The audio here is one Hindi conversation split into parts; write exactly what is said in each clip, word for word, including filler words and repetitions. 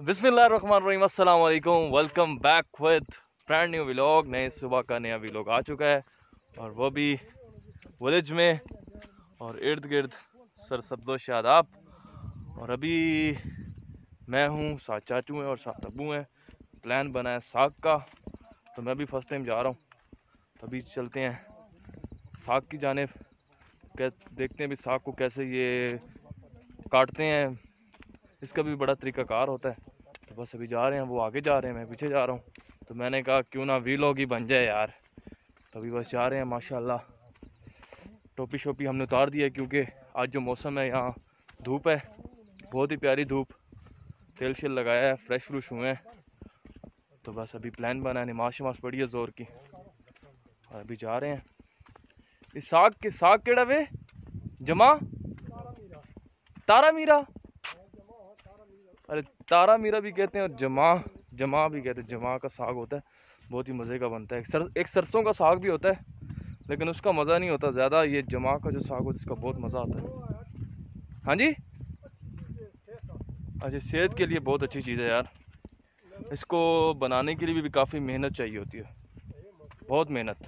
बिस्मिल्लाहिर्रहमानिर्रहीम, अस्सलाम वालेकुम। Welcome back with brand new vlog. नए सुबह का नया व्लॉग आ चुका है और वो भी विलेज में और इर्द गिर्द सरसब्ज़ो शादाब। और अभी मैं हूँ, साथ चाचू हैं और साथ अबू हैं। प्लान बना है साग का, तो मैं भी फ़र्स्ट टाइम जा रहा हूँ। तो अभी चलते हैं साग की जानिब, देखते हैं भी साग को कैसे ये काटते हैं। इसका भी बड़ा तरीक़ाकार होता है। तो बस अभी जा रहे हैं, वो आगे जा रहे हैं, मैं पीछे जा रहा हूँ। तो मैंने कहा क्यों ना व्लॉग ही बन जाए यार। तो अभी बस जा रहे हैं। माशाल्लाह टोपी शोपी हमने उतार दी है क्योंकि आज जो मौसम है यहाँ धूप है, बहुत ही प्यारी धूप। तेल शेल लगाया है, फ्रेश फ्रूश हुए हैं। तो बस अभी प्लान बना है, नमाज शमाज पड़ी है ज़ोर की और अभी जा रहे हैं। इस साग के साग केड़ा वे जमा तारा मीरा, अरे तारा मीरा भी कहते हैं और जमा जमा भी कहते हैं। जमा का साग होता है, बहुत ही मज़े का बनता है। सर, एक सरसों का साग भी होता है लेकिन उसका मज़ा नहीं होता ज़्यादा। ये जमा का जो साग होता है इसका बहुत मज़ा आता है। हाँ जी, अच्छा, सेहत के लिए बहुत अच्छी चीज़ है यार। इसको बनाने के लिए भी, भी काफ़ी मेहनत चाहिए होती है, बहुत मेहनत।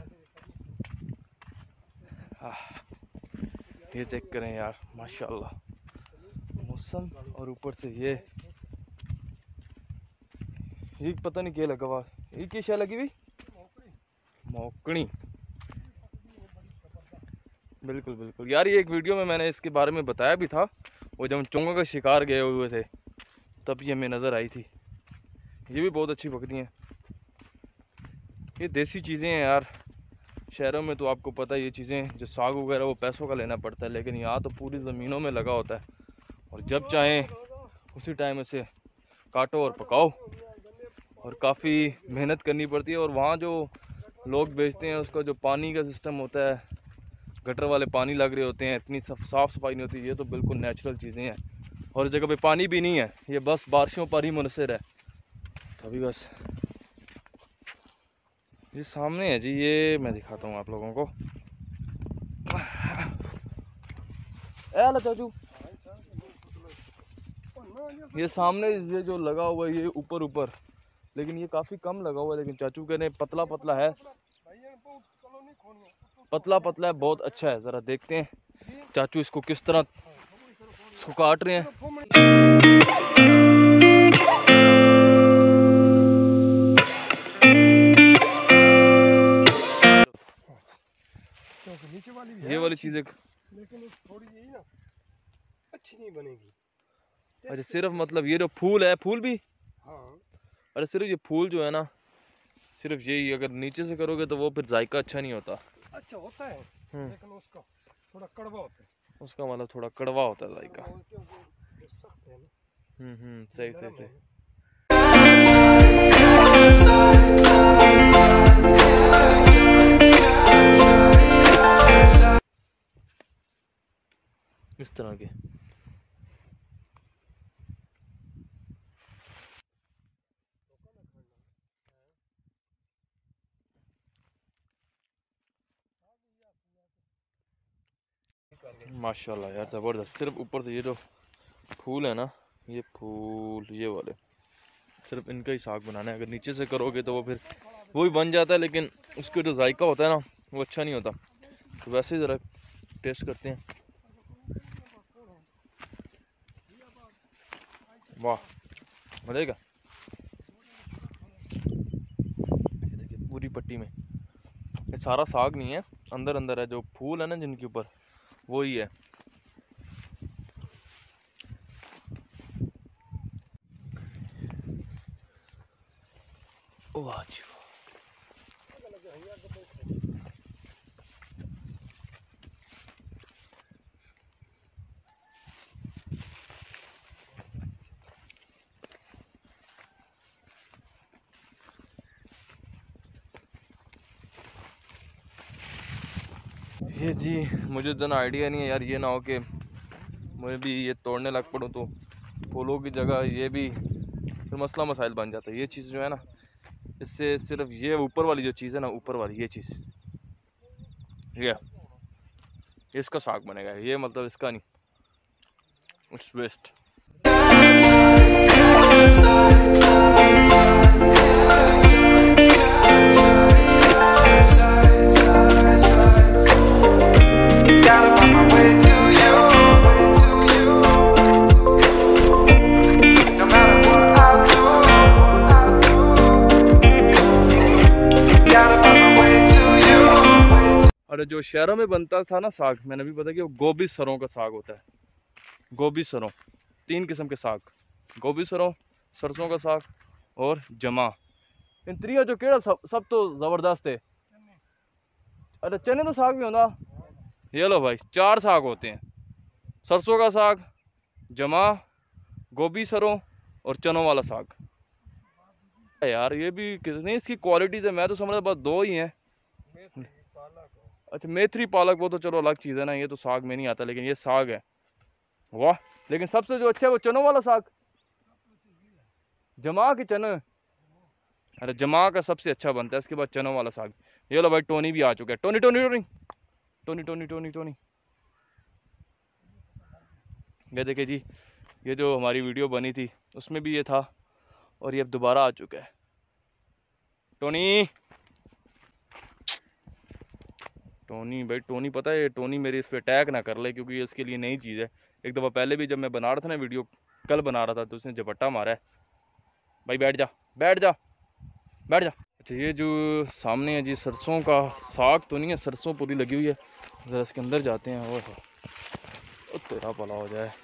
ये चेक करें यार, माशाल्लाह मौसम और ऊपर से ये ये पता नहीं क्या लगा हुआ। ये क्या शय लगी हुई, मौकनी। बिल्कुल बिल्कुल यार, ये एक वीडियो में मैंने इसके बारे में बताया भी था। वो जब हम चोंगा का शिकार गए हुए थे तब ये हमें नज़र आई थी। ये भी बहुत अच्छी पकती हैं। ये देसी चीज़ें हैं यार। शहरों में तो आपको पता है ये चीज़ें, जो साग वगैरह वो पैसों का लेना पड़ता है, लेकिन यहाँ तो पूरी ज़मीनों में लगा होता है और जब चाहें उसी टाइम इसे काटो और पकाओ। और काफ़ी मेहनत करनी पड़ती है। और वहाँ जो लोग बेचते हैं उसका जो पानी का सिस्टम होता है, गटर वाले पानी लग रहे होते हैं, इतनी साफ़ सफाई नहीं होती। ये तो बिल्कुल नेचुरल चीज़ें हैं और जगह पे पानी भी नहीं है, ये बस बारिशों पर ही मुनहसर है। तो अभी बस ये सामने है जी, ये मैं दिखाता हूँ आप लोगों को। ए चाचू, ये सामने ये जो लगा हुआ है ये ऊपर ऊपर, लेकिन ये काफ़ी कम लगा हुआ है। लेकिन चाचू कहने पतला पतला है, पतला पतला है, बहुत अच्छा है। ज़रा देखते हैं चाचू इसको किस तरह इसको काट रहे हैं। ये वाली चीज़ें लेकिन थोड़ी यही ना अच्छी नहीं बनेगी। अच्छा, सिर्फ मतलब ये जो फूल है, फूल भी, हाँ, अरे सिर्फ ये फूल जो है ना, सिर्फ यही अगर नीचे से करोगे तो वो फिर जायका अच्छा नहीं होता। अच्छा होता है लेकिन उसका थोड़ा कड़वा होता है। उसका मतलब थोड़ा कड़वा होता है जायका। हम्म हम्म हम्म सही सही सही। इस तरह के माशाल्लाह यार, ज़बरदस्त। सिर्फ ऊपर से ये जो फूल है ना, ये फूल ये वाले, सिर्फ इनका ही साग बनाना है। अगर नीचे से करोगे तो वो फिर वो भी बन जाता है, लेकिन उसका जो जायका होता है ना वो अच्छा नहीं होता। तो वैसे ही ज़रा टेस्ट करते हैं। वाह, मज़ेगा। ये देखिए पूरी पट्टी में ये सारा साग नहीं है, अंदर अंदर है जो फूल है ना जिनके ऊपर, वो ही है। वाह जी वाह। ये जी मुझे इतना आइडिया नहीं है यार, ये ना हो कि मुझे भी ये तोड़ने लग पड़ूँ तो फूलों की जगह ये भी फिर मसला मसाइल बन जाता है। ये चीज़ जो है ना, इससे सिर्फ ये ऊपर वाली जो चीज़ है ना, ऊपर वाली ये चीज़, ये इसका साग बनेगा। ये मतलब इसका नहीं, इट्स वेस्ट। जो शहरों में बनता था ना साग, मैंने भी पता कि वो गोभी सरों का साग होता है। गोभी सरों, तीन किस्म के साग, गोभी सरों, सरसों का साग और जमा। इन त्रिया जो केड़ा सब, सब तो ज़बरदस्त है। अरे चने तो साग भी होता। ये लो भाई, चार साग होते हैं, सरसों का साग, जमा, गोभी सरों और चनों वाला साग। यार ये भी कितनी इसकी क्वालिटीज है, मैं तो समझ रहा बस दो ही हैं। अच्छा मेथी पालक वो तो चलो अलग चीज़ है ना, ये तो साग में नहीं आता, लेकिन ये साग है वाह। लेकिन सबसे जो अच्छा है वो चनों वाला साग, जमा के चने। अरे जमा का सबसे अच्छा बनता है, इसके बाद चनों वाला साग। ये लो भाई टोनी भी आ चुका है। Tony Tony Tony Tony Tony Tony Tony ये देखिए जी, ये जो हमारी वीडियो बनी थी उसमें भी ये था और ये अब दोबारा आ चुका है। टोनी टोनी भाई टोनी पता है, टोनी मेरे इस पे अटैक ना कर ले, क्योंकि ये इसके लिए नई चीज़ है। एक दफ़ा पहले भी जब मैं बना रहा था ना वीडियो, कल बना रहा था, तो उसने झपट्टा मारा है। भाई बैठ जा बैठ जा बैठ जा। अच्छा ये जो सामने है जी, सरसों का साग तो नहीं है, सरसों पूरी लगी हुई है। ज़रा इसके अंदर जाते हैं। वो तो तेरा भला हो जाए,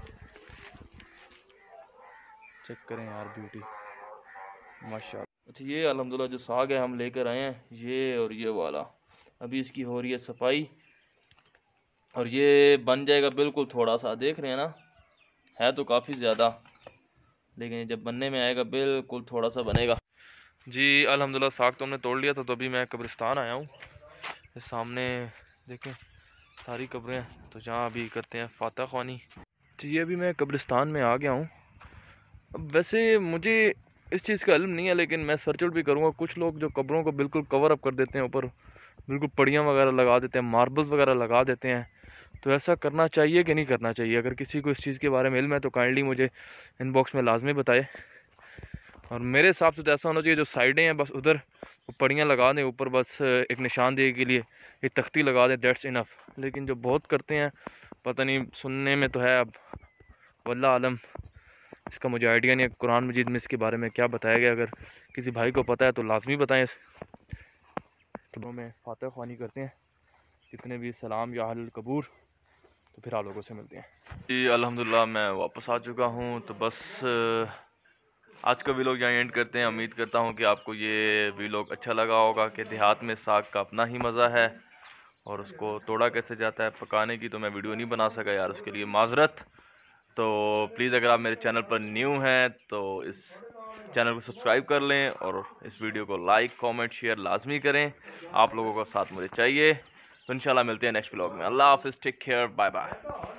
चेक करें यार ब्यूटी माशाल्लाह। अच्छा ये अल्हम्दुलिल्लाह जो साग है हम लेकर आए हैं, ये और ये वाला, अभी इसकी हो रही है सफाई और ये बन जाएगा बिल्कुल थोड़ा सा, देख रहे हैं ना, है तो काफ़ी ज़्यादा, लेकिन जब बनने में आएगा बिल्कुल थोड़ा सा बनेगा जी। अल्हम्दुलिल्लाह साग तो हमने तोड़ लिया था, तो अभी मैं कब्रिस्तान आया हूँ। इस सामने देखें सारी कब्रें हैं, तो जहाँ अभी करते हैं फातह ख्वानी। तो ये अभी मैं कब्रिस्तान में आ गया हूँ। अब वैसे मुझे इस चीज़ का इल्म नहीं है, लेकिन मैं सर्च आउट भी करूँगा। कुछ लोग जो कब्रों को बिल्कुल कवर अप कर देते हैं, ऊपर बिल्कुल पड़ियाँ वगैरह लगा देते हैं, मार्बल्स वगैरह लगा देते हैं, तो ऐसा करना चाहिए कि नहीं करना चाहिए? अगर किसी को इस चीज़ के बारे में इल्म है तो काइंडली मुझे इनबॉक्स में लाजमी बताए। और मेरे हिसाब से तो ऐसा होना चाहिए, जो साइडें हैं बस उधर पड़ियाँ लगा दें, ऊपर बस एक निशानदेही के लिए एक तख्ती लगा दें, दैट्स इनफ। लेकिन जो बहुत करते हैं, पता नहीं, सुनने में तो है, अब वल्लाह आलम, इसका मुझे आइडिया नहीं है कुरान मजीद में इसके बारे में क्या बताया गया। अगर किसी भाई को पता है तो लाजमी बताएं। तो में फातह ख्वानी करते हैं, जितने भी सलाम या अहल कबूर, तो फिर आप लोगों से मिलते हैं जी। अल्हम्दुलिल्लाह मैं वापस आ चुका हूँ। तो बस आज का व्लॉग यहाँ एंड करते हैं। उम्मीद करता हूँ कि आपको ये व्लॉग अच्छा लगा होगा कि देहात में साग का अपना ही मज़ा है और उसको तोड़ा कैसे जाता है। पकाने की तो मैं वीडियो नहीं बना सका यार, उसके लिए माजरत। तो प्लीज़ अगर आप मेरे चैनल पर न्यू हैं तो इस चैनल को सब्सक्राइब कर लें और इस वीडियो को लाइक कमेंट शेयर लाजमी करें। आप लोगों का साथ मुझे चाहिए। तो इंशाल्लाह मिलते हैं नेक्स्ट व्लॉग में। अल्लाह हाफिज़, टेक केयर, बाय बाय।